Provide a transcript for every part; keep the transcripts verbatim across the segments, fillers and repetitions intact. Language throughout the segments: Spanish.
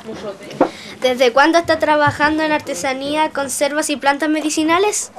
¿Desde cuándo está trabajando en artesanía, conservas y plantas medicinales?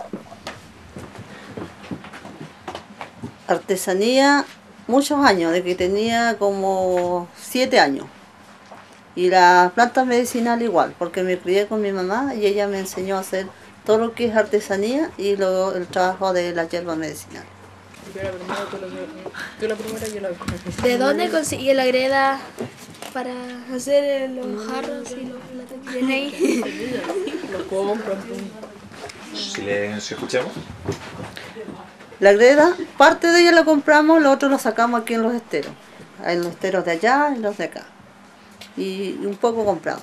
Artesanía, muchos años, de que tenía como siete años. Y las plantas medicinales igual, porque me crié con mi mamá y ella me enseñó a hacer todo lo que es artesanía y luego el trabajo de la hierba medicinal. Yo la primera, tú la, tú la primera, yo la última. ¿De dónde consigue la greda para hacer los jarros y los platos que tiene ahí? Lo compro. Silencio, escuchemos. La greda, parte de ella la compramos, lo otro lo sacamos aquí en los esteros. En los esteros de allá y los de acá. Y un poco comprado.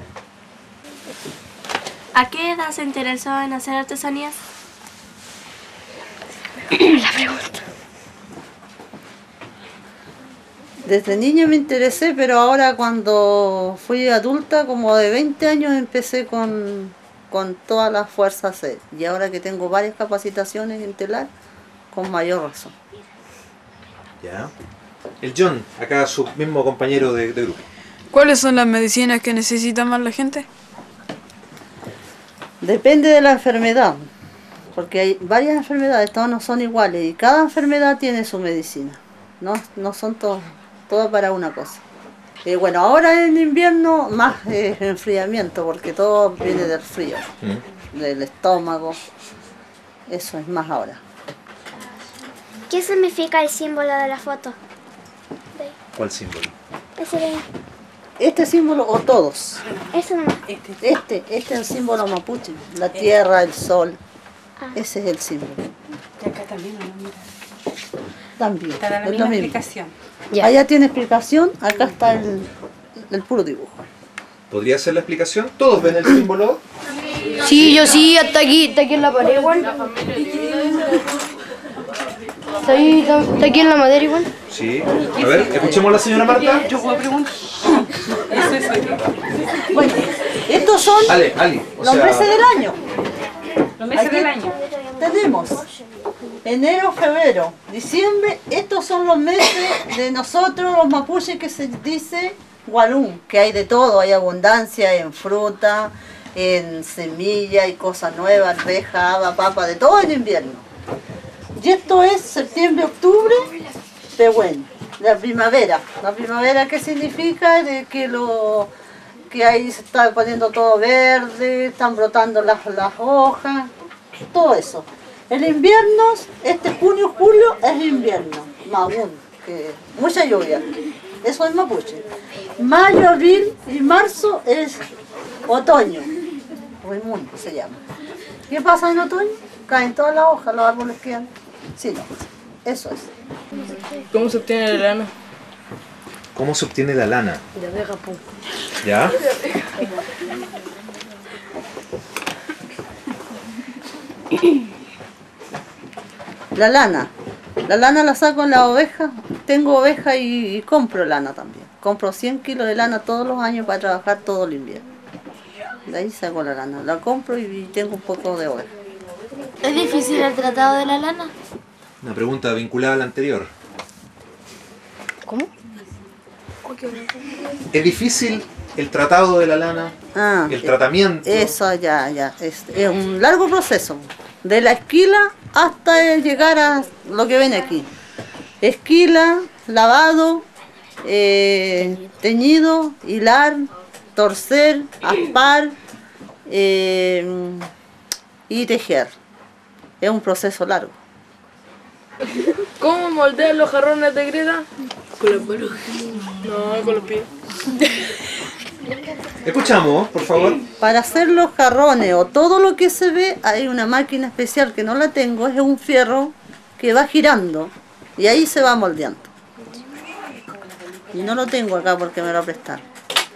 ¿A qué edad se interesó en hacer artesanías? La pregunta. Desde niña me interesé, pero ahora cuando fui adulta, como de veinte años, empecé con, con todas las fuerzas. Y ahora que tengo varias capacitaciones en telar, con mayor razón. Ya. El John, acá su mismo compañero de, de grupo. ¿Cuáles son las medicinas que necesita más la gente? Depende de la enfermedad, porque hay varias enfermedades, todas no son iguales y cada enfermedad tiene su medicina, no, no son todas, todas para una cosa. Eh, bueno, ahora en invierno más eh, enfriamiento, porque todo viene del frío, mm. del estómago, eso es más ahora. ¿Qué significa el símbolo de la foto? ¿Cuál símbolo? Ese de ahí. Este símbolo o todos. Eso nomás. Este, este, este es el símbolo mapuche, la tierra, el sol, Ah. ese es el símbolo. Y acá también, ¿no? Mira. También, Está la es misma lo mismo. explicación. Ya. Allá tiene explicación, acá está el, el puro dibujo. ¿Podría ser la explicación? ¿Todos ven el símbolo? Sí, yo sí, hasta aquí, está aquí en la pared igual. Está, ahí, está, está aquí en la madera igual. Sí. A ver, escuchemos a la señora Marta. Yo puedo preguntar. Eso es aquí. Bueno, estos son Ale, Ali. O los sea, meses del año. Los meses Aquí del año. Tenemos enero, febrero, diciembre. Estos son los meses de nosotros, los mapuches, que se dice gualún, que hay de todo, hay abundancia en fruta, en semilla y cosas nuevas, reja, haba, papa, de todo en invierno. Y esto es septiembre, octubre, Pehuen, la primavera. La primavera, ¿qué significa? De que lo que ahí se está poniendo todo verde, están brotando las, las hojas, todo eso. El invierno, este junio, julio, es invierno, Magún, que mucha lluvia. Eso es mapuche. Mayo, abril y marzo es otoño, Raimundo se llama. ¿Qué pasa en otoño? Caen todas las hojas, los árboles quedan. Sí, no, eso es. ¿Cómo se obtiene la lana? ¿Cómo se obtiene la lana? De abeja, pum. ¿Ya? La lana. La lana la saco en la oveja. Tengo oveja y, y compro lana también. Compro cien kilos de lana todos los años para trabajar todo el invierno. De ahí saco la lana. La compro y tengo un poco de oveja. ¿Es difícil el tratado de la lana? Una pregunta vinculada a la anterior. ¿Cómo? ¿Es difícil el tratado de la lana? Ah, ¿El tratamiento? Eso ya, ya. Es, es un largo proceso. De la esquila hasta llegar a lo que ven aquí. Esquila, lavado, eh, teñido, hilar, torcer, aspar eh, y tejer. Es un proceso largo. ¿Cómo moldean los jarrones de greda? Con las manos. No, con los pies. Escuchamos, por favor. Para hacer los jarrones o todo lo que se ve, hay una máquina especial que no la tengo, es un fierro que va girando y ahí se va moldeando. Y no lo tengo acá porque me lo prestaron.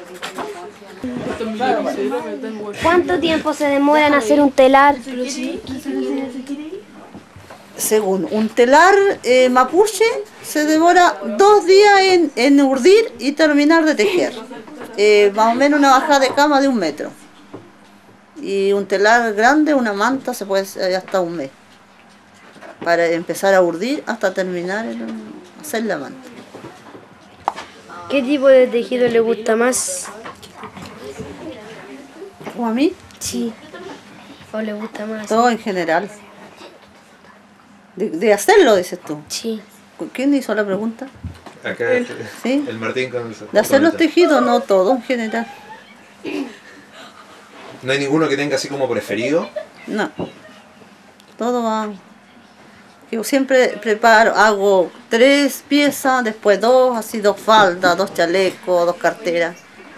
¿Cuánto tiempo se demora en hacer un telar? Según un telar eh, mapuche, se demora dos días en, en urdir y terminar de tejer. Eh, más o menos una bajada de cama de un metro. Y un telar grande, una manta, se puede hacer hasta un mes. Para empezar a urdir hasta terminar el, hacer la manta. ¿Qué tipo de tejido le gusta más? ¿O a mí? Sí. ¿O le gusta más? Todo en general. De, de hacerlo, dices tú. Sí. ¿Quién hizo la pregunta? Acá, ¿Sí? el Martín con el... De hacer los con el- tejidos, no, todo en general. ¿No hay ninguno que tenga así como preferido? No. Todo va. Yo siempre preparo, hago tres piezas, después dos, así dos faldas, dos chalecos, dos carteras.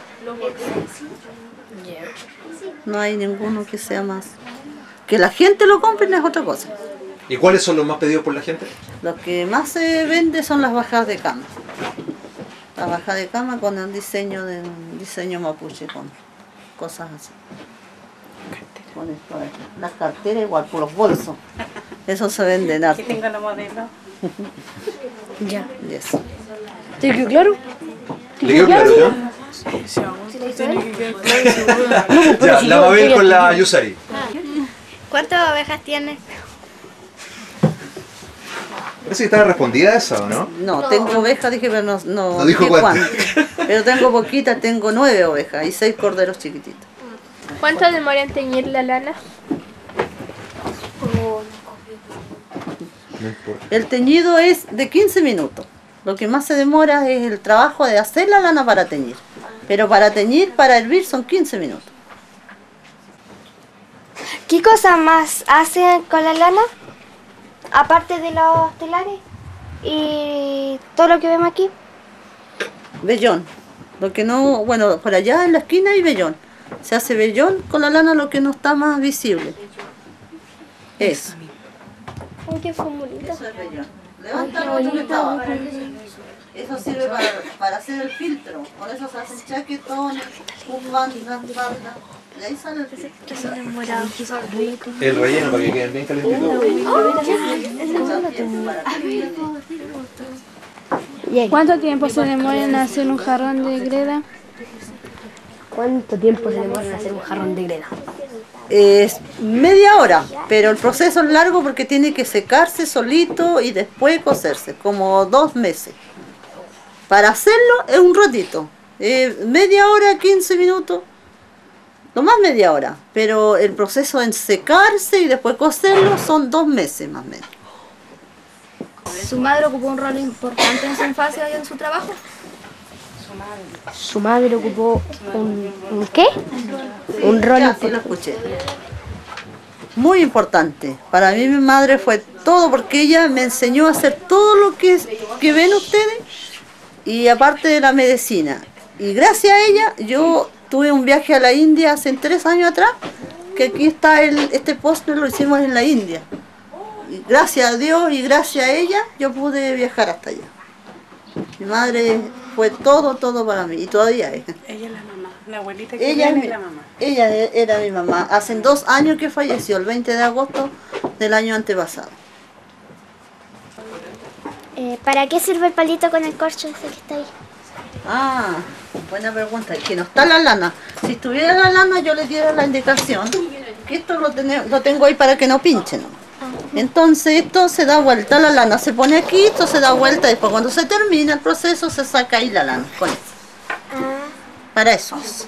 No hay ninguno que sea más. Que la gente lo compre es otra cosa. ¿Y cuáles son los más pedidos por la gente? Lo que más se vende son las bajas de cama. Las bajas de cama con el diseño de un diseño mapuche, con cosas así. Con esto, eh, las carteras igual, por los bolsos. Eso se vende en Aquí arte. tengo la modelo. Ya. Y eso. ¿Te quedó claro? ¿Le quedó claro, ya? Si a vos te tiene que quedar claro, si vos- Ya, la Mabel con la Yusari. ¿Cuántas ovejas tienes? Parece que estaba respondida esa, ¿o no? No, tengo ovejas, dije, pero no, no, No dijo dije cuántas. cuántas. Pero tengo poquitas, tengo nueve ovejas y seis corderos chiquititos. ¿Cuánto demora en teñir la lana? No importa. El teñido es de quince minutos. Lo que más se demora es el trabajo de hacer la lana para teñir. Pero para teñir, para hervir, son quince minutos. ¿Qué cosas más hacen con la lana? Aparte de los telares y todo lo que vemos aquí. Vellón. Lo que no, bueno, por allá en la esquina hay vellón. Se hace vellón con la lana, lo que no está más visible. Eso. Ay, qué fue bonito. Eso es vellón. Levanta el otro que está abajo. Eso sirve para, para hacer el filtro. Por eso se hacen chaquetones, bufandas, faldas. De ahí sale el filtro. El relleno para que queden bien calentitos. ¿Cuánto tiempo se demora en hacer un jarrón de greda? ¿Cuánto tiempo se demora en hacer un jarrón de greda? Es media hora, pero el proceso es largo porque tiene que secarse solito y después cocerse, como dos meses. Para hacerlo es un ratito, eh, media hora, quince minutos, lo más media hora, pero el proceso en secarse y después cocerlo son dos meses más o menos. ¿Su madre ocupó un rol importante en su infancia y en su trabajo? Su madre ocupó un, ¿un qué? Un rol Ya, sí lo escuché. Muy importante. Para mí mi madre fue todo porque ella me enseñó a hacer todo lo que, que ven ustedes y aparte de la medicina. Y gracias a ella yo tuve un viaje a la India hace tres años atrás, que aquí está el, este postre, lo hicimos en la India. Y gracias a Dios y gracias a ella yo pude viajar hasta allá. Mi madre fue todo, todo para mí y todavía es. Ella es la mamá. La abuelita que Ella, viene es es mi- la mamá. ella e- era mi mamá. Hace dos años que falleció, el veinte de agosto del año antepasado. Eh, ¿Para qué sirve el palito con el corcho ese que está ahí? Ah, buena pregunta. Es que no está la lana. Si estuviera la lana yo le diera la indicación que esto lo, tene- lo tengo ahí para que no pinche, ¿no? Entonces esto se da vuelta, la lana se pone aquí, esto se da vuelta y después cuando se termina el proceso se saca ahí la lana con eso. Para eso es.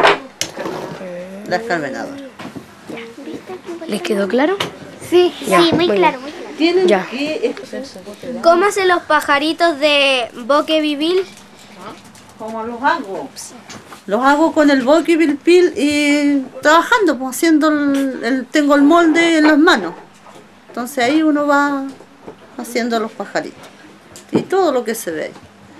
La escarmenadora. ¿Les quedó claro? Sí, Ya, sí, muy muy claro, muy claro. Tienen Ya. que ¿Cómo hacen los pajaritos de Boque Vivil? ¿Cómo los hago? Los hago con el boqui pilpil y trabajando, pues haciendo el, el- tengo el molde en las manos. Entonces ahí uno va haciendo los pajaritos. Y todo lo que se ve ahí.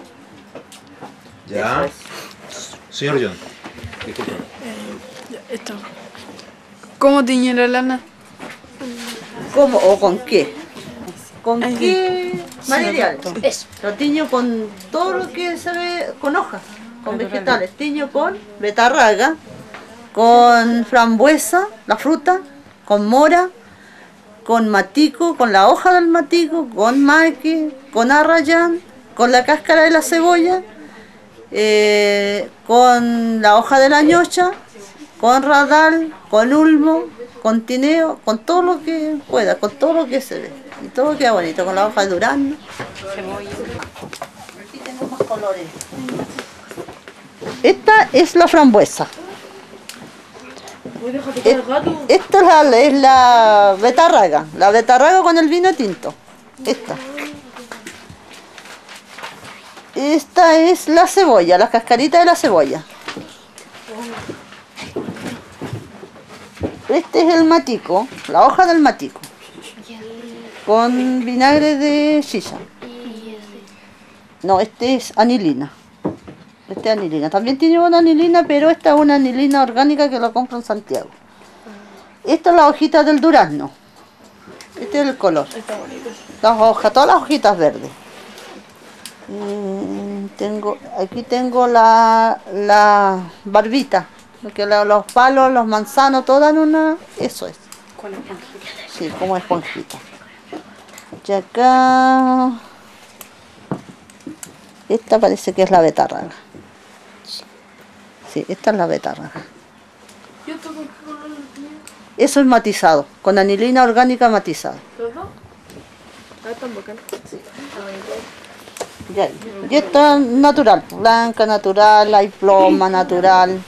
Ya. Señor John. Disculpe. Ya, esto. ¿Cómo tiñe la lana? ¿Cómo o con qué? ¿Con Ay, qué material? Eso. Lo tiño con todo lo que se ve, con hojas, con vegetales. Tiño con betarraga, con frambuesa, la fruta, con mora, con matico, con la hoja del matico, con maqui, con arrayán, con la cáscara de la cebolla, eh, con la hoja de la ñocha, con radal, con ulmo, con tineo, con todo lo que pueda, con todo lo que se ve. Y todo queda bonito, con la hoja de durazno. Aquí tengo más colores. Esta es la frambuesa. Et- Esta es la, es la betarraga, la betarraga con el vino tinto. Esta. Esta es la cebolla, la cascarita de la cebolla. Este es el matico, la hoja del matico, con vinagre de shisha. No, este es anilina. Este es anilina. También tiene una anilina, pero esta es una anilina orgánica que la compro en Santiago. Esta es la hojita del durazno. Este es el color. Las hojas, todas las hojitas verdes. Mm, tengo, aquí tengo la, la barbita. Porque la- los palos, los manzanos, todas en una... Eso es. Con esponjita. Sí, como esponjita. Y acá... Esta parece que es la betarraga. Sí, esta es la betarraga. Eso es matizado, con anilina orgánica matizada. Ah, tan bacán. Ya, y esta es natural, blanca natural, hay ploma natural.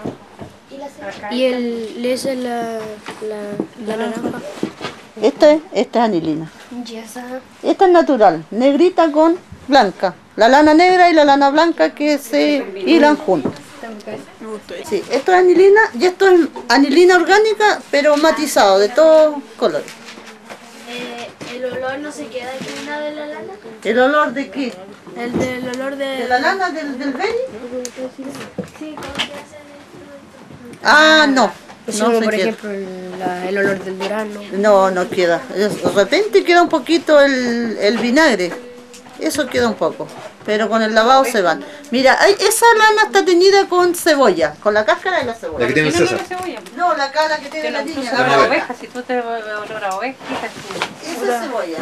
Y el, esa es la, la, la naranja. Esta es, esta es anilina. Esta es natural, negrita con blanca. La lana negra y la lana blanca que se hilan juntas. Sí, esto es anilina y esto es anilina orgánica, pero matizado, de todos colores. Eh, ¿El olor no se queda aquí una de la lana? ¿El olor de qué? El del olor de... ¿De la lana del, del beni? Sí, ¿cómo se hace esto? Ah, no. Es No como, se por queda. ejemplo, el, la- el olor del durazno. No, no queda. De repente queda un poquito el, el vinagre. Eso queda un poco. Pero con el lavado se van. Mira, hay- esa lana está teñida con cebolla, con la cáscara de la La cebolla. que tiene el César. No, la cara que tiene la niña. La La nueva. Oveja, si tú te olor a oveja, quítate. Esa es cebolla.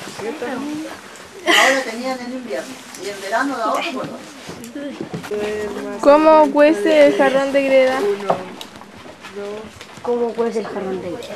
Ahora tenían en invierno. Y en verano la otra color. ¿Cómo cuece el jarrón de greda? ¿Cómo cuece el jarrón de greda?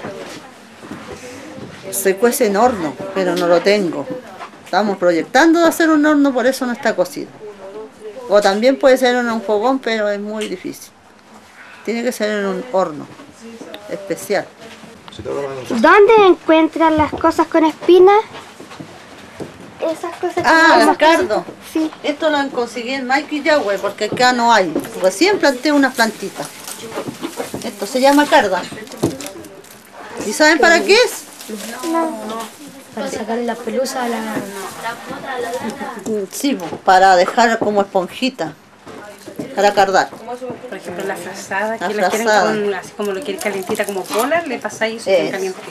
Se cuece en horno, pero no lo tengo. Estamos proyectando de hacer un horno, por eso no está cocido. O también puede ser en un fogón, pero es muy difícil. Tiene que ser en un horno especial. Se te va a tomar un- ¿Dónde encuentran las cosas con espinas? Esas cosas que Ah, son las cardo. Sí. Esto lo conseguí en Maiquillahue porque acá no hay. Recién planté unas plantitas. Esto se llama carda. ¿Y saben para qué es? Para sacarle las pelusas a la... Mm, Sí, po, para dejar como esponjita. Para cardar. Por ejemplo, la frazada, La que la quieren frazada. con, así como lo quieren calentita como polar, le pasáis eso Eso. bien calientita.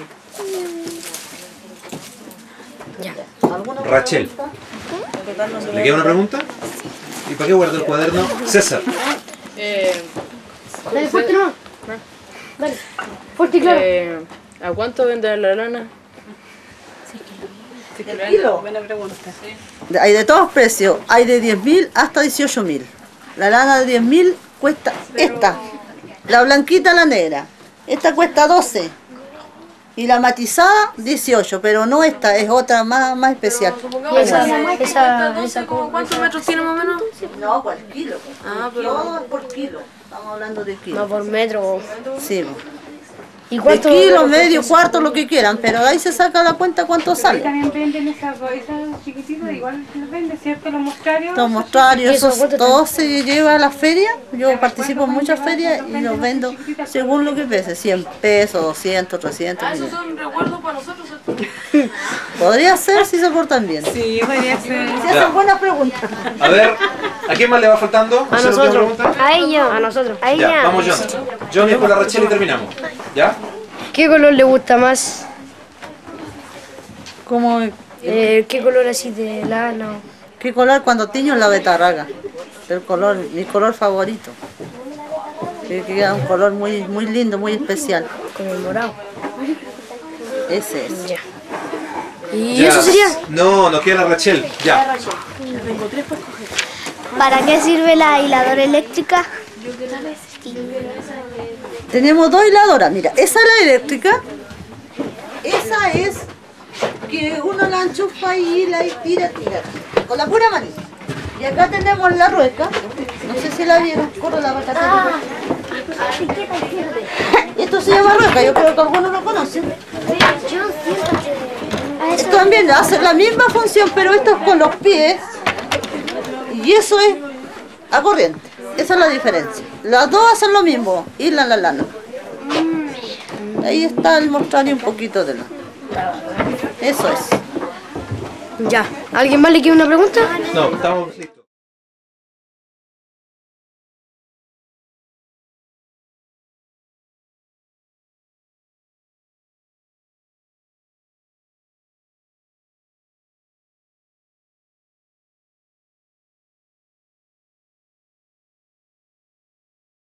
¿Alguna otra Rachel. pregunta? ¿Le queda una pregunta? ¿Y para qué guardó el cuaderno? César. Eh, Dale, fuerte no. Dale, fuerte y claro. eh, ¿A cuánto vende la lana? ¿El kilo? Buena pregunta. Hay de todos precios. Hay de diez mil hasta dieciocho mil. La lana de diez mil cuesta esta. La blanquita, la negra. Esta cuesta doce. Y la matizada, dieciocho. Pero no esta, es otra más, más especial. Y esa, esa, esa, ¿Cómo ¿Cuántos metros tiene más o menos? No, por kilo. Ah, pero- Todo es por kilo. Estamos hablando de kilo. no por metro. Sí. ¿Y De cuánto? kilo, medio, cuarto, lo que quieran. Pero de ahí se saca la cuenta cuánto sale. También venden esas esas chiquititas, igual los venden, ¿cierto? Los mostrarios. Los mostrarios, ¿Y eso esos, cuánto todo se lleva a las ferias. Yo participo en muchas ferias y los vendo según lo que pese, cien pesos, doscientos, trescientos. Ah, esos son recuerdos para nosotros. Podría ser si se portan bien. Si Sí, podría ser. hacen buenas preguntas. A ver, ¿a quién más le va faltando? ¿Hacer la última pregunta? A ellos. A nosotros. A Ya, ella. vamos John. John y después la Rachel y terminamos. ¿Ya? ¿Qué color le gusta más? Como, Eh, ¿Qué color así de lana? ¿qué color cuando tiño la betarraga? El color, mi color favorito. Que queda un color muy, muy lindo, muy especial. Como el morado. Ese es. Ya. ¿Y Ya. eso sería? No, nos queda la Rachel. Ya. ¿Para qué sirve la hiladora eléctrica? Tenemos dos hiladoras. Mira, esa es la eléctrica. Esa es que uno la enchufa y hila y tira, tira. Con la pura manita. Y acá tenemos la rueca. No sé si la vieron. Corre la vaca. Esto se llama rueca, yo creo que algunos lo conocen. Esto también hace la misma función, pero esto es con los pies. Y eso es a corriente. Esa es la diferencia. Las dos hacen lo mismo, hilan la lana. Ahí está el mostrarle un poquito de lana. Eso es. Ya. ¿Alguien más le quiere una pregunta? No, estamos listos.